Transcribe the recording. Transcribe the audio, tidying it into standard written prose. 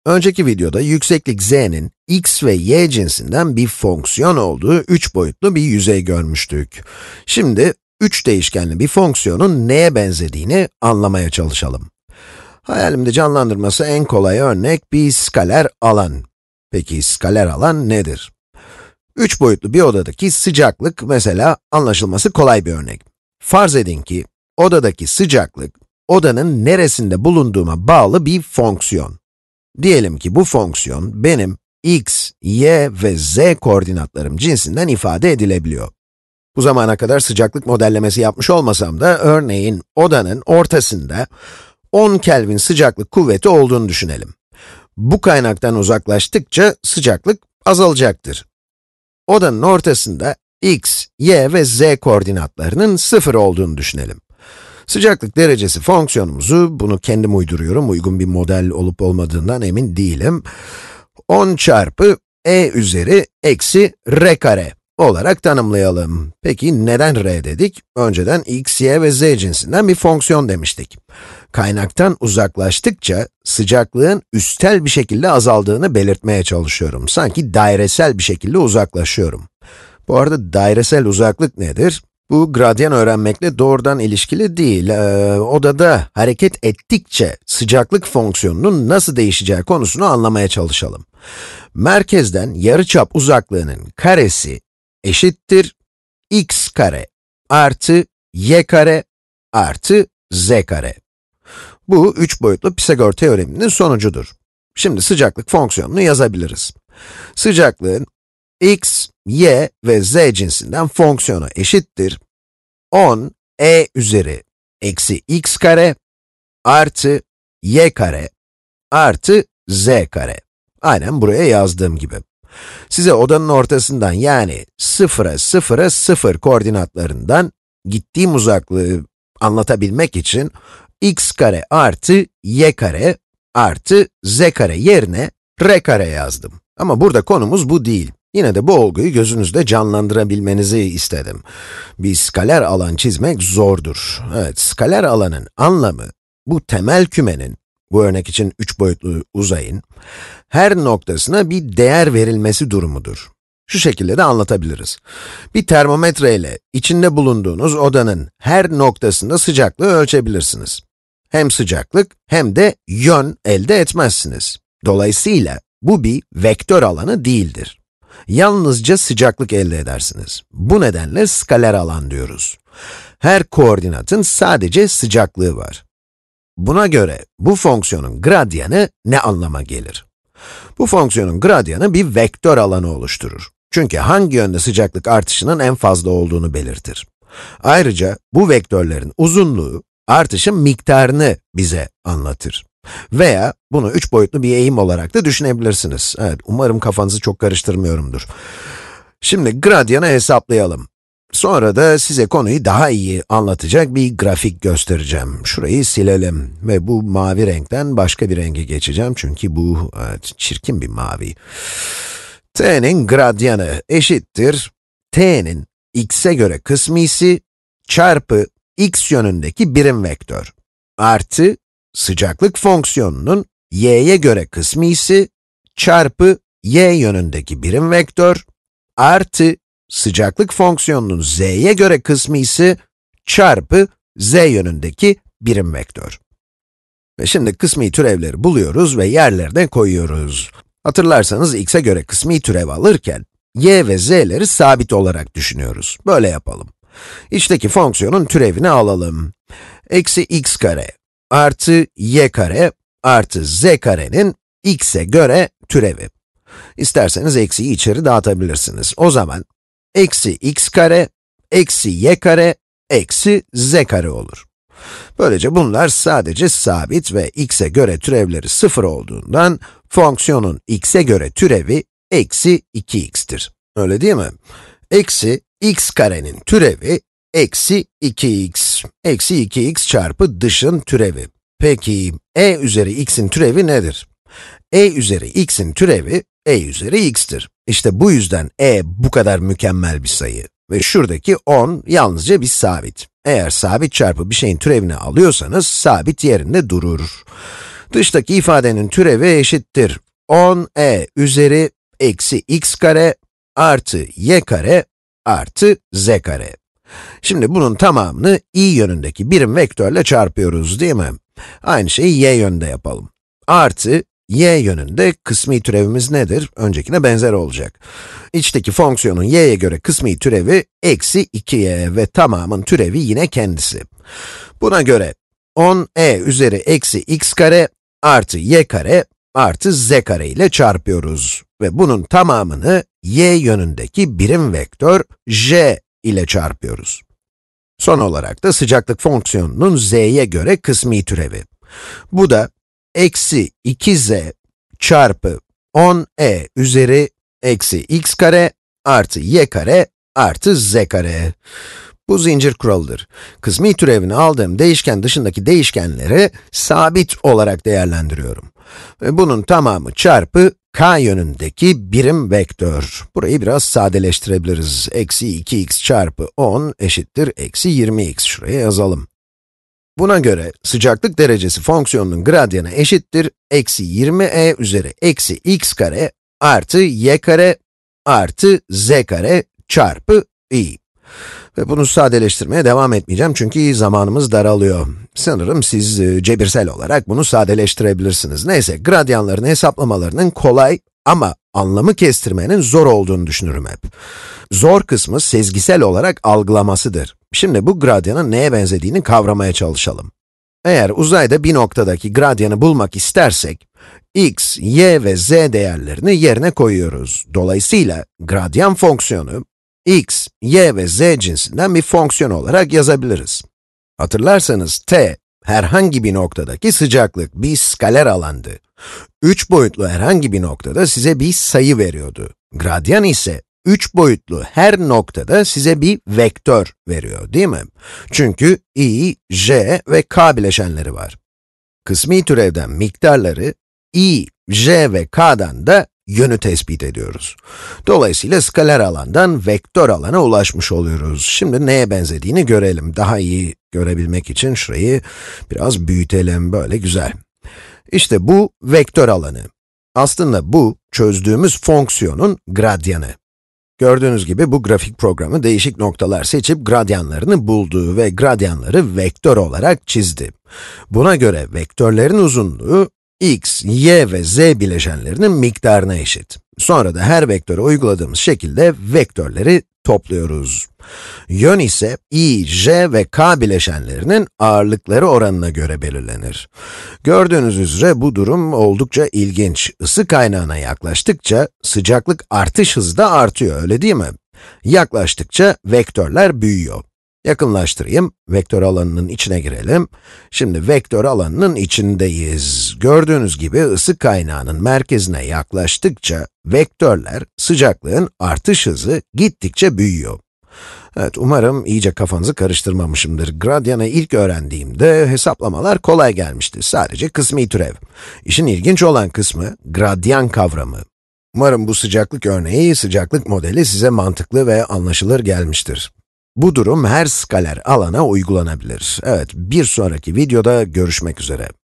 Önceki videoda yükseklik z'nin x ve y cinsinden bir fonksiyon olduğu 3 boyutlu bir yüzey görmüştük. Şimdi 3 değişkenli bir fonksiyonun neye benzediğini anlamaya çalışalım. Hayalimde canlandırması en kolay örnek bir skaler alan. Peki skaler alan nedir? 3 boyutlu bir odadaki sıcaklık mesela anlaşılması kolay bir örnek. Farz edin ki odadaki sıcaklık, odanın neresinde bulunduğuma bağlı bir fonksiyon. Diyelim ki bu fonksiyon benim x, y ve z koordinatlarım cinsinden ifade edilebiliyor. Bu zamana kadar sıcaklık modellemesi yapmış olmasam da örneğin odanın ortasında 10 Kelvin sıcaklık kuvveti olduğunu düşünelim. Bu kaynaktan uzaklaştıkça sıcaklık azalacaktır. Odanın ortasında x, y ve z koordinatlarının 0 olduğunu düşünelim. Sıcaklık derecesi fonksiyonumuzu, bunu kendim uyduruyorum, uygun bir model olup olmadığından emin değilim. 10 çarpı e üzeri eksi r kare olarak tanımlayalım. Peki neden r dedik? Önceden x, y ve z cinsinden bir fonksiyon demiştik. Kaynaktan uzaklaştıkça sıcaklığın üstel bir şekilde azaldığını belirtmeye çalışıyorum. Sanki dairesel bir şekilde uzaklaşıyorum. Bu arada dairesel uzaklık nedir? Bu gradyan öğrenmekle doğrudan ilişkili değil. Odada hareket ettikçe sıcaklık fonksiyonunun nasıl değişeceği konusunu anlamaya çalışalım. Merkezden yarıçap uzaklığının karesi eşittir x kare artı y kare artı z kare. Bu 3 boyutlu Pisagor teoreminin sonucudur. Şimdi sıcaklık fonksiyonunu yazabiliriz. Sıcaklığın x, y ve z cinsinden fonksiyonu eşittir 10 e üzeri eksi x kare artı y kare artı z kare. Aynen buraya yazdığım gibi. Size odanın ortasından yani 0'a 0'a 0 koordinatlarından gittiğim uzaklığı anlatabilmek için x kare artı y kare artı z kare yerine r kare yazdım. Ama burada konumuz bu değil. Yine de bu olguyu gözünüzde canlandırabilmenizi istedim. Bir skaler alan çizmek zordur. Evet, skaler alanın anlamı, bu temel kümenin, bu örnek için 3 boyutlu uzayın, her noktasına bir değer verilmesi durumudur. Şu şekilde de anlatabiliriz. Bir termometre ile içinde bulunduğunuz odanın her noktasında sıcaklığı ölçebilirsiniz. Hem sıcaklık hem de yön elde etmezsiniz. Dolayısıyla bu bir vektör alanı değildir. Yalnızca sıcaklık elde edersiniz. Bu nedenle skaler alan diyoruz. Her koordinatın sadece sıcaklığı var. Buna göre bu fonksiyonun gradyanı ne anlama gelir? Bu fonksiyonun gradyanı bir vektör alanı oluşturur. Çünkü hangi yönde sıcaklık artışının en fazla olduğunu belirtir. Ayrıca bu vektörlerin uzunluğu, artışın miktarını bize anlatır. Veya bunu 3 boyutlu bir eğim olarak da düşünebilirsiniz. Evet, umarım kafanızı çok karıştırmıyorumdur. Şimdi gradyanı hesaplayalım. Sonra da size konuyu daha iyi anlatacak bir grafik göstereceğim. Şurayı silelim ve bu mavi renkten başka bir renge geçeceğim çünkü bu çirkin bir mavi. T'nin gradyanı eşittir t'nin x'e göre kısmisi çarpı x yönündeki birim vektör artı sıcaklık fonksiyonunun y'ye göre kısmisi çarpı y yönündeki birim vektör artı sıcaklık fonksiyonunun z'ye göre kısmisi çarpı z yönündeki birim vektör. Ve şimdi kısmi türevleri buluyoruz ve yerlerine koyuyoruz. Hatırlarsanız x'e göre kısmi türev alırken y ve z'leri sabit olarak düşünüyoruz. Böyle yapalım. İçteki fonksiyonun türevini alalım. Eksi x kare artı y kare artı z karenin x'e göre türevi. İsterseniz eksiyi içeri dağıtabilirsiniz. O zaman eksi x kare eksi y kare eksi z kare olur. Böylece bunlar sadece sabit ve x'e göre türevleri 0 olduğundan fonksiyonun x'e göre türevi eksi 2x'tir. Öyle değil mi? Eksi x karenin türevi eksi 2x. Eksi 2x çarpı dışın türevi. Peki, e üzeri x'in türevi nedir? E üzeri x'in türevi, e üzeri x'tir. İşte bu yüzden e bu kadar mükemmel bir sayı. Ve şuradaki 10 yalnızca bir sabit. Eğer sabit çarpı bir şeyin türevini alıyorsanız, sabit yerinde durur. Dıştaki ifadenin türevi eşittir 10e üzeri eksi x kare artı y kare artı z kare. Şimdi bunun tamamını i yönündeki birim vektörle çarpıyoruz, değil mi? Aynı şeyi y yönünde yapalım. Artı, y yönünde kısmi türevimiz nedir? Öncekine benzer olacak. İçteki fonksiyonun y'ye göre kısmi türevi eksi 2y ve tamamın türevi yine kendisi. Buna göre 10e üzeri eksi x kare artı y kare artı z kare ile çarpıyoruz. Ve bunun tamamını y yönündeki birim vektör j ile çarpıyoruz. Son olarak da sıcaklık fonksiyonunun z'ye göre kısmi türevi. Bu da eksi 2z çarpı 10e üzeri eksi x kare artı y kare artı z kare. Bu zincir kuralıdır. Kısmi türevini aldığım değişken dışındaki değişkenleri sabit olarak değerlendiriyorum. Ve bunun tamamı çarpı k yönündeki birim vektör. Burayı biraz sadeleştirebiliriz. Eksi 2x çarpı 10 eşittir eksi 20x. Şuraya yazalım. Buna göre sıcaklık derecesi fonksiyonunun gradyanı eşittir eksi 20e üzeri eksi x kare artı y kare artı z kare çarpı i. Ve bunu sadeleştirmeye devam etmeyeceğim çünkü zamanımız daralıyor. Sanırım siz cebirsel olarak bunu sadeleştirebilirsiniz. Neyse, gradyanların hesaplamalarının kolay ama anlamı kestirmenin zor olduğunu düşünürüm hep. Zor kısmı sezgisel olarak algılamasıdır. Şimdi bu gradyanın neye benzediğini kavramaya çalışalım. Eğer uzayda bir noktadaki gradyanı bulmak istersek, x, y ve z değerlerini yerine koyuyoruz. Dolayısıyla gradyan fonksiyonu, x, y ve z cinsinden bir fonksiyon olarak yazabiliriz. Hatırlarsanız t, herhangi bir noktadaki sıcaklık, bir skaler alandı. 3 boyutlu herhangi bir noktada size bir sayı veriyordu. Gradyan ise 3 boyutlu her noktada size bir vektör veriyor, değil mi? Çünkü i, j ve k bileşenleri var. Kısmi türevden miktarları, i, j ve k'dan da yönü tespit ediyoruz. Dolayısıyla skaler alandan vektör alana ulaşmış oluyoruz. Şimdi neye benzediğini görelim. Daha iyi görebilmek için şurayı biraz büyütelim, böyle güzel. İşte bu vektör alanı. Aslında bu, çözdüğümüz fonksiyonun gradyanı. Gördüğünüz gibi bu grafik programı değişik noktalar seçip gradyanlarını buldu ve gradyanları vektör olarak çizdi. Buna göre vektörlerin uzunluğu, x, y ve z bileşenlerinin miktarına eşit. Sonra da her vektöre uyguladığımız şekilde vektörleri topluyoruz. Yön ise i, j ve k bileşenlerinin ağırlıkları oranına göre belirlenir. Gördüğünüz üzere bu durum oldukça ilginç. Isı kaynağına yaklaştıkça sıcaklık artış hızı da artıyor, öyle değil mi? Yaklaştıkça vektörler büyüyor. Yakınlaştırayım, vektör alanının içine girelim. Şimdi vektör alanının içindeyiz. Gördüğünüz gibi ısı kaynağının merkezine yaklaştıkça vektörler, sıcaklığın artış hızı gittikçe büyüyor. Evet, umarım iyice kafanızı karıştırmamışımdır. Gradyanı ilk öğrendiğimde hesaplamalar kolay gelmişti. Sadece kısmi türev. İşin ilginç olan kısmı, gradyan kavramı. Umarım bu sıcaklık örneği, sıcaklık modeli size mantıklı ve anlaşılır gelmiştir. Bu durum her skaler alana uygulanabilir. Evet, bir sonraki videoda görüşmek üzere.